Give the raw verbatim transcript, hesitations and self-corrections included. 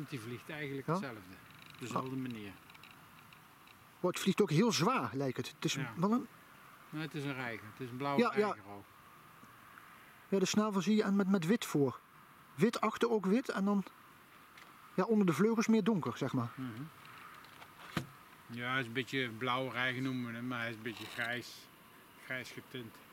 want die vliegt eigenlijk Ja? hetzelfde. Op dezelfde manier. Oh, het vliegt ook heel zwaar, lijkt het. Het is Ja. wel een... Maar het is een reiger. Het is een blauwe Ja, ja. reiger ook. Ja, de snavel zie je en met, met wit voor. Wit achter ook wit en dan ja, onder de vleugels meer donker, zeg maar. Mhm. Ja, hij is een beetje blauwe reiger noemen we hem, maar hij is een beetje grijs, grijs getint.